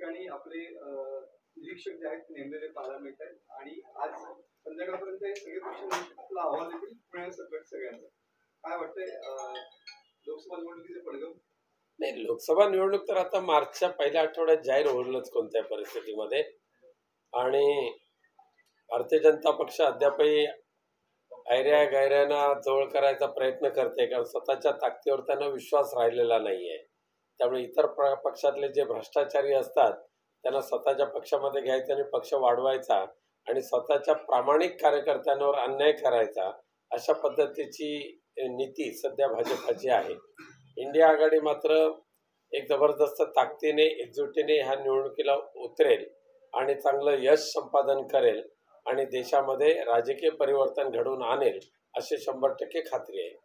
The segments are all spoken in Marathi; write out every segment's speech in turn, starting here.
ठिकाणी आपले निरीक्षक जे आहेत नेमलेले पाहायला मिळत आहेत आणि आज संध्याकाळपर्यंत हे सगळे पक्ष आपला अहवाल देखील पुण्यात सगळ्यांचा काय वाटतंय लोकसभा निवडणुकीचे पडगम? नाही, लोकसभा निवडणूक तर आता मार्चच्या पहिल्या आठवड्यात जाहीर होईलच कोणत्या परिस्थितीमध्ये. आणि भारतीय जनता पक्ष अद्यापही ऐऱ्या गैऱ्यांना जवळ करायचा प्रयत्न करते, कारण स्वतःच्या ताकदीवर त्यांना विश्वास राहिलेला नाहीये. त्यामुळे इतर पक्षातले जे भ्रष्टाचारी असतात त्यांना स्वतःच्या पक्षामध्ये घ्यायचं आणि पक्ष वाढवायचा आणि स्वतःच्या प्रामाणिक कार्यकर्त्यांवर अन्याय करायचा, अशा पद्धतीची नीती सध्या भाजपाची आहे. इंडिया आघाडी मात्र एक जबरदस्त ताकदीने एकजुटीने ह्या निवडणुकीला उतरेल आणि चांगलं यश संपादन करेल आणि देशामध्ये राजकीय परिवर्तन घडवून आणेल अशी 100% खात्री आहे.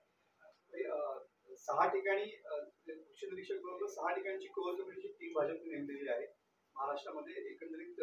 6 ठिकाणी पक्ष निरीक्षक बरोबर 6 ठिकाणची कोर कमिटीची टीम भाजपने नेमलेली आहे महाराष्ट्रामध्ये एकंदरीत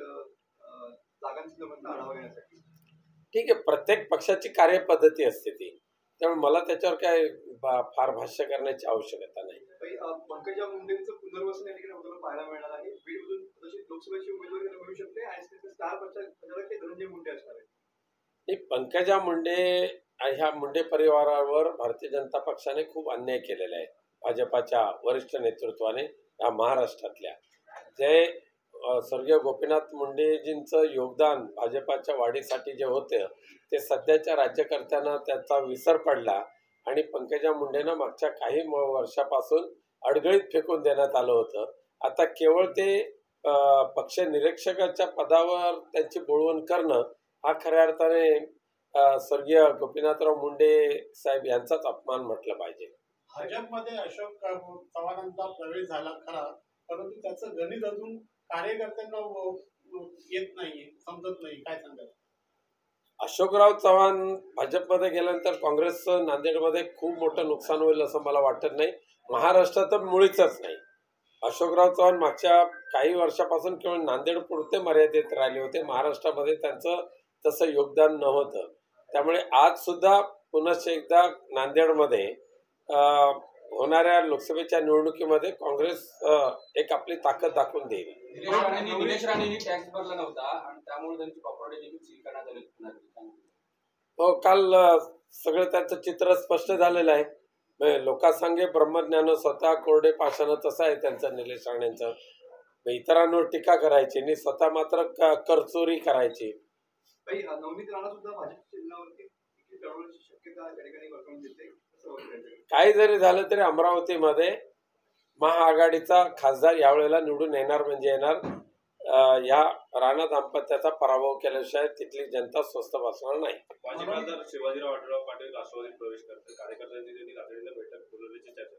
जागांचा आढावा घेण्यासाठी. ठीक आहे, प्रत्येक पक्षाची कार्यपद्धती असते ती, त्यामुळे मला त्याच्यावर काय फार भाष्य करण्याची आवश्यकता नाही. पंकजा मुंडेंचं पुनर्वसन या ठिकाणी आपल्याला पाहायला मिळणार आहे. बीडमधून तशी लोकसभेची उमेदवारी मिळू शकते आणि स्टार प्रचारक धनंजय मुंडे असणार आहे. पंकजा मुंडे ह्या मुंडे परिवारावर भारतीय जनता पक्षाने खूप अन्याय केलेला आहे. भाजपाच्या वरिष्ठ नेतृत्वाने या महाराष्ट्रातल्या जे स्वर्गीय गोपीनाथ मुंडेजींचं योगदान भाजपाच्या वाढीसाठी जे होतं ते सध्याच्या राज्यकर्त्यांना त्याचा विसर पडला आणि पंकजा मुंडेंना मागच्या काही वर्षापासून अडगळीत फेकून देण्यात आलं होतं. आता केवळ ते पक्ष निरीक्षकाच्या पदावर त्यांची बोळवण करणं हा खऱ्या अर्थाने स्वर्गीय गोपीनाथराव मुंडे साहेब यांचाच अपमान म्हटलं पाहिजे. भाजपमध्ये अशोक चव्हाणांचा प्रवेश झाला खरा, परंतु त्याचं गणित अजून कार्यकर्त्यांना येत नाहीये, समजत नाही. काय सांगाल? अशोकराव चव्हाण भाजपमध्ये गेल्यानंतर काँग्रेसचं नांदेडमध्ये खूप मोठं नुकसान होईल असं मला वाटत नाही. महाराष्ट्रात तर मुळीच नाही. अशोकराव चव्हाण मागच्या काही वर्षापासून केवळ नांदेड पुरते मर्यादित राहिले होते. महाराष्ट्रामध्ये त्यांचं तसं योगदान नव्हतं. त्यामुळे आज सुद्धा पुन्हा एकदा नांदेडमध्ये होणाऱ्या लोकसभेच्या निवडणुकीमध्ये काँग्रेस एक आपली ताकद दाखवून देईल. निलेश राणेंनी टॅक्स भरला नव्हता आणि त्यामुळे त्यांची प्रॉपर्टी देखील सील करण्यात आली. हो, काल सगळं त्यांचं चित्र स्पष्ट झालेलं आहे. लोकांसांगे ब्रह्मज्ञान स्वतः कोरडे पाषाण तसं आहे त्यांचं निलेश राणेंचं. इतरांवर टीका करायची आणि स्वतः मात्र करचोरी करायची. नवनीत राणा सुद्धा भाजप चिन्हावरती शक्यता या ठिकाणी वर्तवून देते. काही जरी झालं तरी अमरावतीमध्ये महाआघाडीचा खासदार यावेळेला निवडून येणार म्हणजे येणार. या राणा दाम्पत्याचा पराभव केल्याशिवाय तिथली जनता स्वस्त बसणार नाही. माजी खासदार शिवाजीराव आढळराव पाटील राष्ट्रवादीत प्रवेश करतात. कार्यकर्त्यांची त्यांनी तातडीने बैठक बोलवण्याची चर्चा.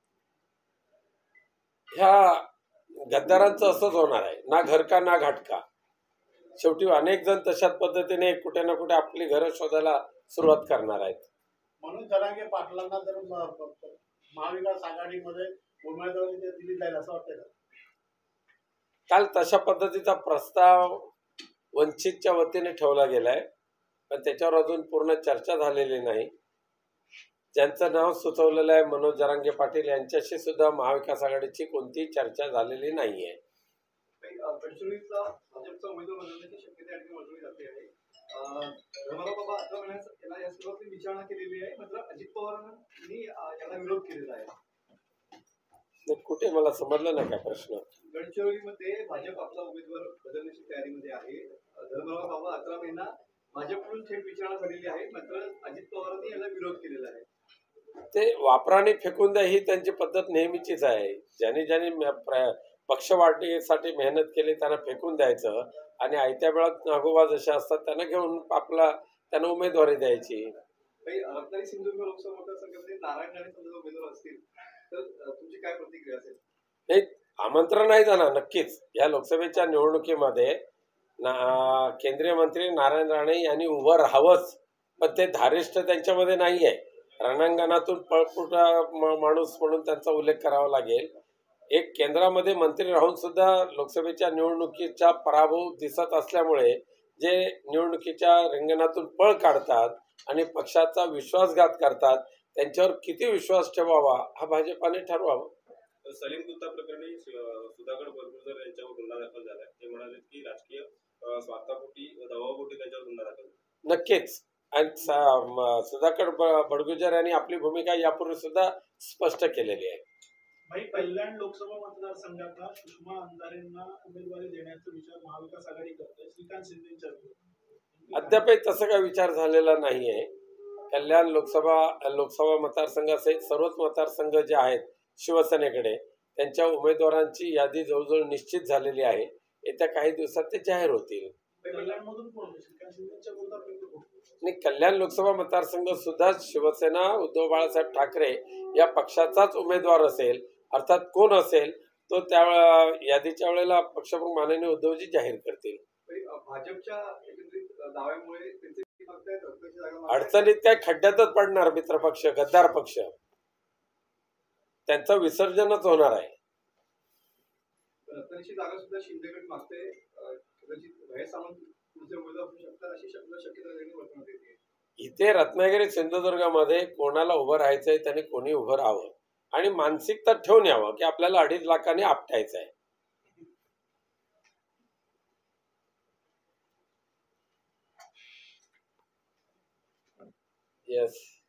ह्या गद्दारांचं असंच होणार आहे, ना घर का ना घाटका. शेवटी अनेक जण तशाच पद्धतीने कुठे ना कुठे आपली घरं शोधायला सुरुवात करणार आहेत. म्हणून जरांगे पाटलांना जर महाविकास आघाडीमध्ये उमेदवारी दिली जाईल असं वाटतं का? काल तशा पद्धतीचा प्रस्ताव वंचितच्या वतीने ठेवला गेलाय, पण त्याच्यावर अजून पूर्ण चर्चा झालेली नाही. ज्यांचं नाव सुचवलेलं आहे मनोज जरांगे पाटील यांच्याशी सुद्धा महाविकास आघाडीची कोणतीही चर्चा झालेली नाहीये. गडचिरोलीचा भाजपचा उमेदवार बदलण्याची शक्यता या ठिकाणी वर्तवली जाते आहे. धर्मराव बाबा आता याला या सर्वांची विचारणा केलेली आहे, मात्र अजित पवारांनी याला विरोध केलेला आहे. कुठे मला समजलं नाही काय प्रश्न. गडचिरोलीमध्ये भाजप आपला उमेदवार बदलण्याची तयारीमध्ये आहे. धर्मराव बाबा अकरा महिना भाजपकडून थेट विचारणा झालेली आहे, मात्र अजित पवारांनी याला विरोध केलेला आहे. ते वापराने फेकून द्या ही त्यांची पद्धत नेहमीचीच आहे. ज्यांनी पक्ष वाढीसाठी मेहनत केली त्यांना फेकून द्यायचं आणि आयत्या वेळात नागोबा जसे असतात त्यांना घेऊन त्यांना उमेदवारी द्यायची. रत्नागिरी सिंधुदुर्ग लोकसभा मतदारसंघामध्ये नारायण राणे समजा उमेदवार असतील तर तुमची काय प्रतिक्रिया असेल? नाही, आमंत्रण नाही जाणार नक्कीच. या लोकसभेच्या निवडणुकीमध्ये केंद्रीय मंत्री नारायण राणे यांनी उभं राहावंच, पण ते धारिष्ठ त्यांच्यामध्ये नाही आहे. रणांगणातून पळपुटा माणूस म्हणून त्यांचा उल्लेख करावा लागेल. एक केंद्रामध्ये मंत्री राहून सुद्धा लोकसभेच्या निवडणुकीचा पराभव दिसत असल्यामुळे जे निवडणुकीच्या रिंगणातून पळ काढतात आणि पक्षाचा विश्वासघात करतात त्यांच्यावर किती विश्वास ठेवावा हा भाजपाने ठरवावा. तर सलीम कुत्ता प्रकरणी सुधाकर बरगुजर यांच्यावर गुन्हा दाखल झालाय. ते म्हणाले की राजकीय स्वार्थापोटी दबावापोटी त्यांच्यावर गुन्हा दाखल झाला. नक्कीच. आणि सुधाकर बडगुजर यांनी आपली भूमिका यापूर्वी सुद्धा स्पष्ट केलेली आहे. भाई, कल्याण लोकसभा मतदारसंघातला सुषमा अंधारेंना उमेदवारी देण्याचा विचार महाविकास आघाडी करते श्रीकांत शिंदेच्या विरोधात. अद्यापही तसा काही विचार झालेला नाहीये. कल्याण लोकसभा मतदारसंघासहित सर्वच मतदारसंघ जे आहेत शिवसेनेकडे, त्यांच्या उमेदवारांची यादी जवळजवळ निश्चित झालेली आहे. येत्या काही दिवसात ते जाहीर होतील. कल्याणमधून कोण श्रीकांत शिंदेच्या विरोधात आणि कल्याण लोकसभा मतदारसंघ सुद्धा शिवसेना उद्धव बाळासाहेब ठाकरे या पक्षाचाच उमेदवार असेल. अर्थात कोण असेल तो त्या यादीच्या वेळेला पक्षप्रमुख माननीय उद्धवजी जाहीर करतील. भाजपच्या एकत्रित दाव्यामुळे त्यांचे मागतायत अध्यक्ष जागा मागतायत. अडचणीत काय खड्ड्यातच पडणार मित्रपक्ष, गद्दार पक्ष. त्यांचं विसर्जनच होणार आहे. रत्नागिरीची जागा सुद्धा शिंदेगड मागते. कदाचित भैया सावंत पुढचे उमेदवार असू शकतात अशी शक्यता वर्तवण्यात येते. इथे रत्नागिरी सिंधुदुर्गामध्ये कोणाला उभं राहायचंय त्यांनी कोणी उभं राहावं आणि मानसिकता ठेवून यावं की आपल्याला 2.5 लाखांनी आपटायचं आहे. येस.